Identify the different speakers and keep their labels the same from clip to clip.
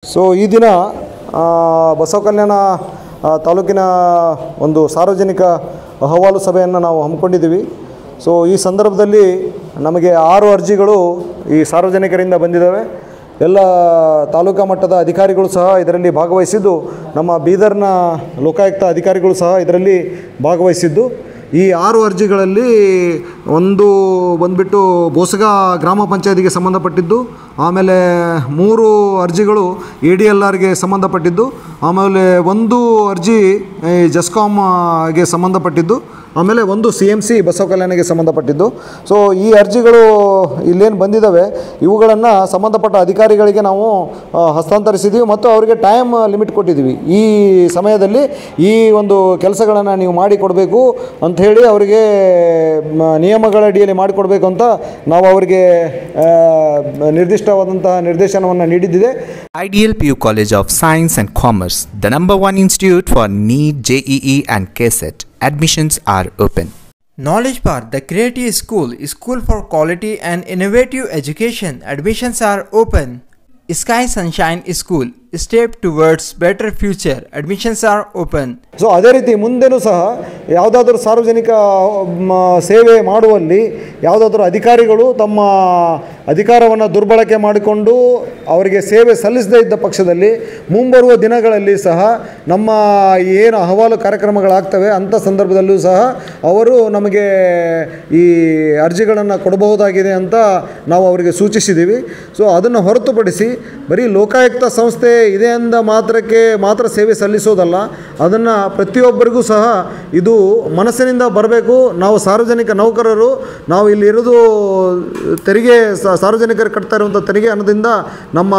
Speaker 1: So ಈ ದಿನ ಬಸವಕಲ್ಯಾಣ ತಾಲೂಕಿನ ಒಂದು ಸಾರ್ವಜನಿಕ ಅಹವಾಲು ಸಭೆಯನ್ನು ನಾವು ಹಮ್ಮಿಕೊಂಡಿದ್ದೀವಿ. ಸೊ ಈ ಸಂದರ್ಭದಲ್ಲಿ ನಮಗೆ 6 ಅರ್ಜಿಗಳು ಈ ಸಾರ್ವಜನಿಕರಿಂದ ಬಂದಿದ್ದಾವೆ. ಎಲ್ಲ ತಾಲೂಕಾ ಮಟ್ಟದ ಅಧಿಕಾರಿಗಳು ಸಹ ಇದರಲ್ಲಿ ಭಾಗವಹಿಸಿದ್ದು, ನಮ್ಮ ಬೀದರ್ನ ಲೋಕಾಯುಕ್ತ ಅಧಿಕಾರಿಗಳು ಸಹ ಇದರಲ್ಲಿ ಭಾಗವಹಿಸಿದ್ದು. ಈ 6 ಅರ್ಜಿಗಳಲ್ಲಿ ಒಂದು ಬಂದುಬಿಟ್ಟು ಬೋಸಗ ಗ್ರಾಮ ಪಂಚಾಯತಿಗೆ ಸಂಬಂಧಪಟ್ಟಿದ್ದು, ಆಮೇಲೆ 3 ಅರ್ಜಿಗಳು ADLRಗೆ ಸಂಬಂಧಪಟ್ಟಿದ್ದು, ಆಮೇಲೆ 1 ಅರ್ಜಿ ಜಸ್ಕಾಮ್ಗೆ ಸಂಬಂಧಪಟ್ಟಿದ್ದು, ಆಮೇಲೆ 1 CMC ಬಸವಕಲ್ಯಾಣಿಗೆ ಸಂಬಂಧಪಟ್ಟಿದ್ದು. ಸೊ ಈ ಅರ್ಜಿಗಳು ಇಲ್ಲೇನು ಬಂದಿದ್ದಾವೆ ಇವುಗಳನ್ನು ಸಂಬಂಧಪಟ್ಟ ಅಧಿಕಾರಿಗಳಿಗೆ ನಾವು ಹಸ್ತಾಂತರಿಸಿದ್ದೀವಿ ಮತ್ತು ಅವರಿಗೆ ಟೈಮ್ ಲಿಮಿಟ್ ಕೊಟ್ಟಿದ್ದೀವಿ. ಈ ಸಮಯದಲ್ಲಿ ಈ ಒಂದು ಕೆಲಸಗಳನ್ನು ನೀವು ಮಾಡಿಕೊಡಬೇಕು ಅಂಥೇಳಿ ಅವರಿಗೆ ನಿಯಮಗಳ ಅಡಿಯಲ್ಲಿ ಮಾಡಿಕೊಡಬೇಕು ಅಂತ ನಾವು ಅವರಿಗೆ ನಿರ್ದಿಷ್ಟವಾದಂತಹ ನಿರ್ದೇಶನವನ್ನು ನೀಡಿದ್ದಿದೆ.
Speaker 2: Ideal PU College of Science and Commerce, the #1 institute for NEET, JEE and KCET. Admissions are open.
Speaker 3: Knowledge Park, the creative school for quality and innovative education. Admissions are open. Sky Sunshine School, step towards better future. Admissions are open.
Speaker 1: So ಅದೇ ರೀತಿ ಮುಂದೆನೂ ಸಹ ಯಾವುದಾದ್ರೂ ಸಾರ್ವಜನಿಕ ಸೇವೆ ಮಾಡುವಲ್ಲಿ ಯಾವುದಾದ್ರೂ ಅಧಿಕಾರಿಗಳು ತಮ್ಮ ಅಧಿಕಾರವನ್ನು ದುರ್ಬಳಕೆ ಮಾಡಿಕೊಂಡು ಅವರಿಗೆ ಸೇವೆ ಸಲ್ಲಿಸದೇ ಇದ್ದ ಪಕ್ಷದಲ್ಲಿ ಮುಂಬರುವ ದಿನಗಳಲ್ಲಿ ಸಹ ನಮ್ಮ ಏನು ಅಹವಾಲು ಕಾರ್ಯಕ್ರಮಗಳಾಗ್ತವೆ ಅಂಥ ಸಂದರ್ಭದಲ್ಲೂ ಸಹ ಅವರು ನಮಗೆ ಈ ಅರ್ಜಿಗಳನ್ನು ಕೊಡಬಹುದಾಗಿದೆ ಅಂತ ನಾವು ಅವರಿಗೆ ಸೂಚಿಸಿದ್ದೀವಿ. ಸೊ ಅದನ್ನು ಹೊರತುಪಡಿಸಿ ಬರೀ ಲೋಕಾಯುಕ್ತ ಸಂಸ್ಥೆ ಇದೆ ಅಂದ ಮಾತ್ರ ಸೇವೆ ಸಲ್ಲಿಸೋದಲ್ಲ, ಅದನ್ನು ಪ್ರತಿಯೊಬ್ಬರಿಗೂ ಸಹ ಇದು ಮನಸ್ಸಿನಿಂದ ಬರಬೇಕು. ನಾವು ಸಾರ್ವಜನಿಕ ನೌಕರರು, ನಾವು ಇಲ್ಲಿ ಇರೋದು ತೆರಿಗೆ, ಸಾರ್ವಜನಿಕರು ಕಟ್ತಾ ಇರುವಂಥ ತೆರಿಗೆ ಹಣದಿಂದ ನಮ್ಮ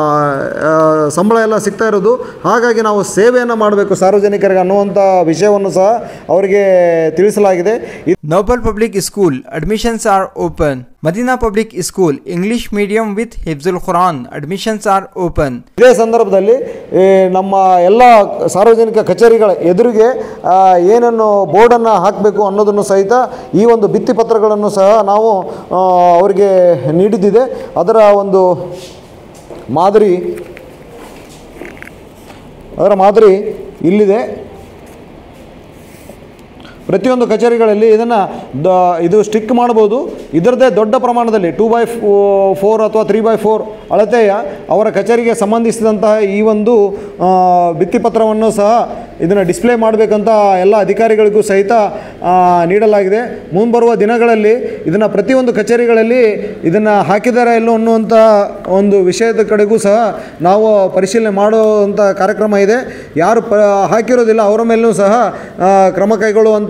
Speaker 1: ಸಂಬಳ ಎಲ್ಲ ಸಿಗ್ತಾ ಇರೋದು. ಹಾಗಾಗಿ ನಾವು ಸೇವೆಯನ್ನು ಮಾಡಬೇಕು ಸಾರ್ವಜನಿಕರಿಗೆ ಅನ್ನುವಂಥ ವಿಷಯವನ್ನು ಸಹ ಅವರಿಗೆ ತಿಳಿಸಲಾಗಿದೆ.
Speaker 3: Noble Public School, admissions are open. Madina Public School, English medium with Hifzul Quran, admissions are open.
Speaker 1: ಇದೇ ಸಂದರ್ಭದಲ್ಲಿ ನಮ್ಮ ಎಲ್ಲ ಸಾರ್ವಜನಿಕ ಕಚೇರಿಗಳ ಎದುರಿಗೆ ಏನನ್ನು ಬೋರ್ಡನ್ನು ಹಾಕಬೇಕು ಅನ್ನೋದನ್ನು ಸಹಿತ ಈ ಒಂದು ಭಿತ್ತಿಪತ್ರಗಳನ್ನು ಸಹ ನಾವು ಅವರಿಗೆ ನೀಡಿದ್ದಿದೆ. ಅದರ ಒಂದು ಮಾದರಿ ಇಲ್ಲಿದೆ. ಪ್ರತಿಯೊಂದು ಕಚೇರಿಗಳಲ್ಲಿ ಇದು ಸ್ಟಿಕ್ ಮಾಡ್ಬೋದು. ಇದರದ್ದೇ ದೊಡ್ಡ ಪ್ರಮಾಣದಲ್ಲಿ 2x4 ಅಥವಾ 3x4 ಅಳತೆಯ ಅವರ ಕಚೇರಿಗೆ ಸಂಬಂಧಿಸಿದಂತಹ ಈ ಒಂದು ಭಿತ್ತಿಪತ್ರವನ್ನು ಸಹ ಇದನ್ನು ಡಿಸ್ಪ್ಲೇ ಮಾಡಬೇಕಂತ ಎಲ್ಲ ಅಧಿಕಾರಿಗಳಿಗೂ ಸಹಿತ ನೀಡಲಾಗಿದೆ. ಮುಂಬರುವ ದಿನಗಳಲ್ಲಿ ಇದನ್ನು ಪ್ರತಿಯೊಂದು ಕಚೇರಿಗಳಲ್ಲಿ ಇದನ್ನು ಹಾಕಿದ್ದಾರೆ ಇಲ್ಲೋ ಅನ್ನುವಂಥ ಒಂದು ವಿಷಯದ ಕಡೆಗೂ ಸಹ ನಾವು ಪರಿಶೀಲನೆ ಮಾಡುವಂಥ ಕಾರ್ಯಕ್ರಮ ಇದೆ. ಯಾರು ಹಾಕಿರೋದಿಲ್ಲ ಅವರ ಮೇಲೂ ಸಹ ಕ್ರಮ ಕೈಗೊಳ್ಳುವಂತಹ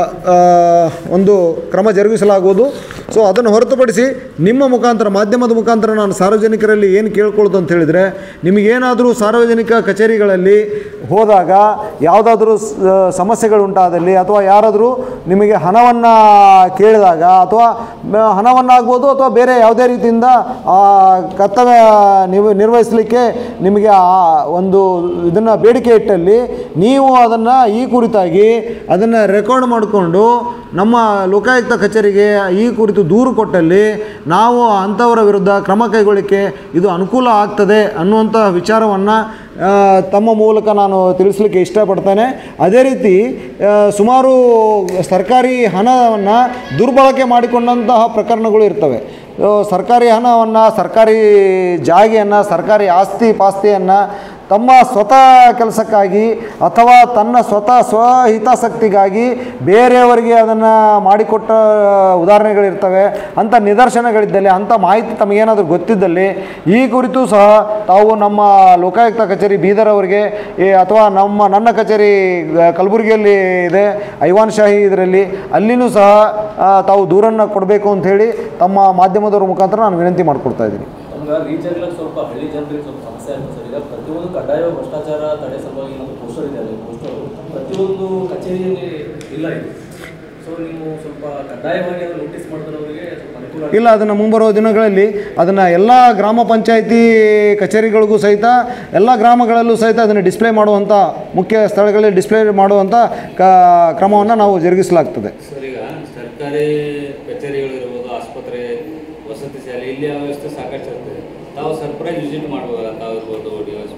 Speaker 1: ಒಂದು ಕ್ರಮ ಜರುಗಿಸಲಾಗುವುದು. ಸೊ ಅದನ್ನು ಹೊರತುಪಡಿಸಿ ನಿಮ್ಮ ಮುಖಾಂತರ, ಮಾಧ್ಯಮದ ಮುಖಾಂತರ ನಾನು ಸಾರ್ವಜನಿಕರಲ್ಲಿ ಏನು ಕೇಳ್ಕೊಳ್ಳೋದು ಅಂತ ಹೇಳಿದರೆ, ನಿಮಗೇನಾದರೂ ಸಾರ್ವಜನಿಕ ಕಚೇರಿಗಳಲ್ಲಿ ಹೋದಾಗ ಯಾವುದಾದ್ರೂ ಸಮಸ್ಯೆಗಳುಂಟಾದಲ್ಲಿ ಅಥವಾ ಯಾರಾದರೂ ನಿಮಗೆ ಹಣವನ್ನು ಕೇಳಿದಾಗ ಅಥವಾ ಹಣವನ್ನಾಗ್ಬೋದು ಅಥವಾ ಬೇರೆ ಯಾವುದೇ ರೀತಿಯಿಂದ ಕರ್ತವ್ಯ ನಿರ್ವಹಿಸಲಿಕ್ಕೆ ನಿಮಗೆ ಒಂದು ಇದನ್ನು ಬೇಡಿಕೆ ಇಟ್ಟಲ್ಲಿ ನೀವು ಅದನ್ನು ಈ ಕುರಿತಾಗಿ ಅದನ್ನು ರೆಕಾರ್ಡ್ ಮಾಡಿಕೊಂಡು ನಮ್ಮ ಲೋಕಾಯುಕ್ತ ಕಚೇರಿಗೆ ಈ ಕುರಿತು ದೂರು ಕೊಟ್ಟಲ್ಲಿ ನಾವು ಅಂಥವರ ವಿರುದ್ಧ ಕ್ರಮ ಕೈಗೊಳ್ಳಲಿಕ್ಕೆ ಇದು ಅನುಕೂಲ ಆಗ್ತದೆ ಅನ್ನುವಂಥ ವಿಚಾರವನ್ನು ತಮ್ಮ ಮೂಲಕ ನಾನು ತಿಳಿಸಲಿಕ್ಕೆ ಇಷ್ಟಪಡ್ತೇನೆ. ಅದೇ ರೀತಿ ಸುಮಾರು ಸರ್ಕಾರಿ ಹಣವನ್ನು ದುರ್ಬಳಕೆ ಮಾಡಿಕೊಂಡಂತಹ ಪ್ರಕರಣಗಳು ಇರ್ತವೆ. ಸರ್ಕಾರಿ ಹಣವನ್ನು, ಸರ್ಕಾರಿ ಜಾಗೆಯನ್ನು, ಸರ್ಕಾರಿ ಆಸ್ತಿ ಪಾಸ್ತಿಯನ್ನು ತಮ್ಮ ಸ್ವತಃ ಕೆಲಸಕ್ಕಾಗಿ ಅಥವಾ ತನ್ನ ಸ್ವಹಿತಾಸಕ್ತಿಗಾಗಿ ಬೇರೆಯವರಿಗೆ ಅದನ್ನು ಮಾಡಿಕೊಟ್ಟ ಉದಾಹರಣೆಗಳಿರ್ತವೆ. ಅಂಥ ನಿದರ್ಶನಗಳಿದ್ದಲ್ಲಿ, ಅಂಥ ಮಾಹಿತಿ ತಮಗೇನಾದರೂ ಗೊತ್ತಿದ್ದಲ್ಲಿ ಈ ಕುರಿತು ಸಹ ತಾವು ನಮ್ಮ ಲೋಕಾಯುಕ್ತ ಕಚೇರಿ ಬೀದರ್ ಅವರಿಗೆ ಅಥವಾ ನನ್ನ ಕಚೇರಿ ಕಲಬುರಗಿಯಲ್ಲಿ ಇದೆ, ಐವಾನ್ ಶಾಹಿ ಇದರಲ್ಲಿ, ಅಲ್ಲಿನೂ ಸಹ ತಾವು ದೂರನ್ನು ಕೊಡಬೇಕು ಅಂಥೇಳಿ ತಮ್ಮ ಮಾಧ್ಯಮದವರ ಮುಖಾಂತರ ನಾನು ವಿನಂತಿ ಮಾಡಿಕೊಡ್ತಾ ಇದ್ದೀನಿ.
Speaker 4: ರೀಚ್ ಆಗಲಿಕ್ಕೆ ಸ್ವಲ್ಪ ಹಳ್ಳಿ ಜನರಿಗೆ ಸ್ವಲ್ಪ ಸಮಸ್ಯೆ ಆಗ್ತದೆ ಸರ್. ಈಗ ಪ್ರತಿಯೊಂದು ಕಡ್ಡಾಯ ಭ್ರಷ್ಟಾಚಾರ ತಡೆ ಸಲುವಾಗಿ ನಮ್ಮ ಪೋಸ್ಟರ್ ಇದೆ, ಅಲ್ಲಿ ಪೋಸ್ಟರು ಪ್ರತಿಯೊಂದು ಕಚೇರಿಯಲ್ಲಿ ಇಲ್ಲ ಇದೆ. ಸೊ ನೀವು ಸ್ವಲ್ಪ ಕಡ್ಡಾಯವಾಗಿ ಅದನ್ನು ನೋಟಿಸ್ ಮಾಡಿದವರಿಗೆ ಸ್ವಲ್ಪ ಅನುಕೂಲ
Speaker 1: ಇಲ್ಲ. ಅದನ್ನು ಮುಂಬರುವ ದಿನಗಳಲ್ಲಿ ಅದನ್ನು ಎಲ್ಲ ಗ್ರಾಮ ಪಂಚಾಯಿತಿ ಕಚೇರಿಗಳಿಗೂ ಸಹಿತ ಎಲ್ಲ ಗ್ರಾಮಗಳಲ್ಲೂ ಸಹಿತ ಅದನ್ನು ಡಿಸ್ಪ್ಲೇ ಮಾಡುವಂಥ, ಮುಖ್ಯ ಸ್ಥಳಗಳಲ್ಲಿ ಡಿಸ್ಪ್ಲೇ ಮಾಡುವಂಥ ಕ್ರಮವನ್ನು ನಾವು ಜರುಗಿಸಲಾಗ್ತದೆ.
Speaker 4: ಸರ್, ಈಗ ಸರ್ಕಾರಿ ಕಚೇರಿಗಳಿರ್ಬೋದು, ಆಸ್ಪತ್ರೆ, ವಸತಿ ಶಾಲೆ, ಇಲ್ಲಿ ವ್ಯವಸ್ಥೆ ಸಾಕಷ್ಟು ಇರ್ತದೆ. ತಾವು ಸರ್ಪ್ರೈಸ್ ವಿಸಿಟ್ ಮಾಡ್ಬೋದಲ್ಲ, ತಾವು ಇರ್ಬೋದು,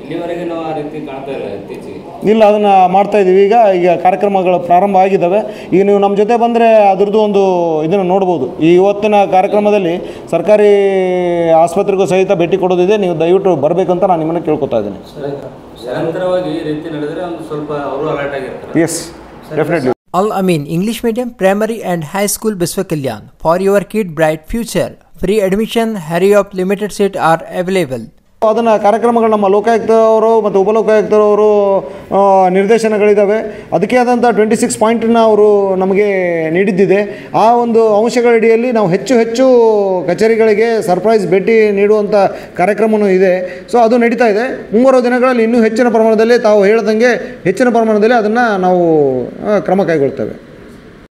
Speaker 5: ಇಲ್ಲಿವರೆಗೆ ನಾವು ಆ ರೀತಿ ಕಾಣ್ತಾ ಇಲ್ಲ ಇತ್ತೀಚೆಗೆ.
Speaker 1: ಇಲ್ಲ, ಅದನ್ನು ಮಾಡ್ತಾ ಇದ್ದೀವಿ. ಈಗ ಕಾರ್ಯಕ್ರಮಗಳು ಪ್ರಾರಂಭ ಆಗಿದ್ದಾವೆ. ಈಗ ನೀವು ನಮ್ಮ ಜೊತೆ ಬಂದರೆ ಅದರದ್ದು ಒಂದು ಇದನ್ನು ನೋಡ್ಬೋದು. ಈ ಇವತ್ತಿನ ಕಾರ್ಯಕ್ರಮದಲ್ಲಿ ಸರ್ಕಾರಿ ಆಸ್ಪತ್ರೆಗೂ ಸಹಿತ ಭೇಟಿ ಕೊಡೋದಿದೆ. ನೀವು ದಯವಿಟ್ಟು ಬರಬೇಕಂತ ನಾನು ನಿಮ್ಮನ್ನು ಕೇಳ್ಕೊತಾ ಇದ್ದೀನಿ.
Speaker 5: ನಿರಂತರವಾಗಿ ಈ ರೀತಿ ನಡೆದರೆ ಒಂದು ಸ್ವಲ್ಪ ಅವರು ಅಲರ್ಟ್ ಆಗಿರ್ತಾರೆ.
Speaker 1: Yes, definitely.
Speaker 3: Al Amin English Medium Primary and High School Biswa Kalyan. For your kid bright future. Free admission, hurry up, limited seats are available.
Speaker 1: ಅದನ್ನು ಕಾರ್ಯಕ್ರಮಗಳು ನಮ್ಮ ಲೋಕಾಯುಕ್ತವರು ಮತ್ತು ಉಪಲೋಕಾಯುಕ್ತರವರು ನಿರ್ದೇಶನಗಳಿದ್ದಾವೆ. ಅದಕ್ಕೆ ಆದಂಥ 26 ಪಾಯಿಂಟನ್ನು ಅವರು ನಮಗೆ ನೀಡಿದ್ದಿದೆ. ಆ ಒಂದು ಅಂಶಗಳಡಿಯಲ್ಲಿ ನಾವು ಹೆಚ್ಚು ಕಚೇರಿಗಳಿಗೆ ಸರ್ಪ್ರೈಸ್ ಭೇಟಿ ನೀಡುವಂಥ ಕಾರ್ಯಕ್ರಮವೂ ಇದೆ. ಸೊ ಅದು ನಡೀತಾ ಇದೆ. ಮುಂಬರುವ ದಿನಗಳಲ್ಲಿ ಇನ್ನೂ ಹೆಚ್ಚಿನ ಪ್ರಮಾಣದಲ್ಲಿ ತಾವು ಹೇಳ್ದಂಗೆ ಹೆಚ್ಚಿನ ಪ್ರಮಾಣದಲ್ಲಿ ಅದನ್ನು ನಾವು ಕ್ರಮ ಕೈಗೊಳ್ತೇವೆ.